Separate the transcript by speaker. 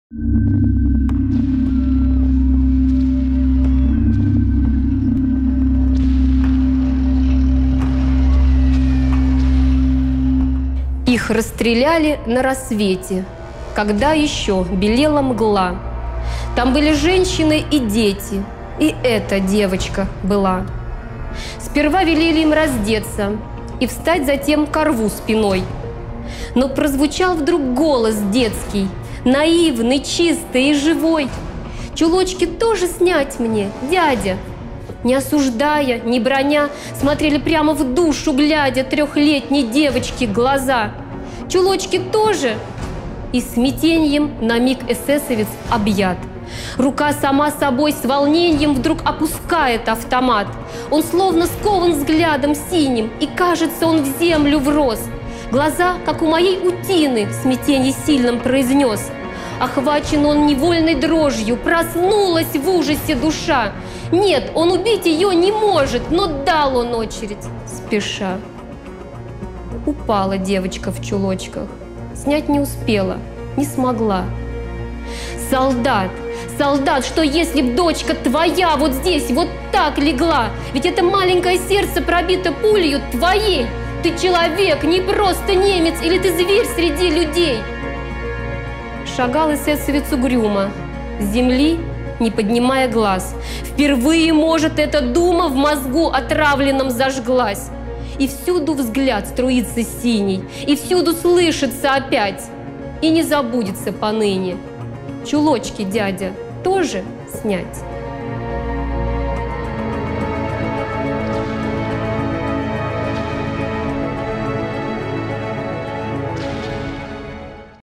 Speaker 1: Их расстреляли на рассвете, когда еще белела мгла. Там были женщины и дети, и эта девочка была. Сперва велели им раздеться и встать затем ко рву спиной. Но прозвучал вдруг голос детский, наивный, чистый и живой. «Чулочки тоже снять мне, дядя?» Не осуждая, не броня, смотрели прямо в душу, глядя трехлетней девочки глаза. «Чулочки тоже?» И смятеньем на миг эсэсовец объят. Рука сама собой с волнением вдруг опускает автомат. Он словно скован взглядом синим, и кажется, он в землю врос. Глаза, как у моей утины, в смятении сильном произнес. Охвачен он невольной дрожью, проснулась в ужасе душа. Нет, он убить ее не может, но дал он очередь, спеша. Упала девочка в чулочках, снять не успела, не смогла. Солдат, солдат, что если б дочка твоя вот здесь, вот так легла? Ведь это маленькое сердце пробито пулею твоей. Ты человек, не просто немец, или ты зверь среди людей? Шагал эсэсовец угрюмо, с земли не поднимая глаз. Впервые, может, эта дума в мозгу отравленном зажглась. И всюду взгляд струится синий, и всюду слышится опять, и не забудется поныне. Чулочки, дядя, тоже снять?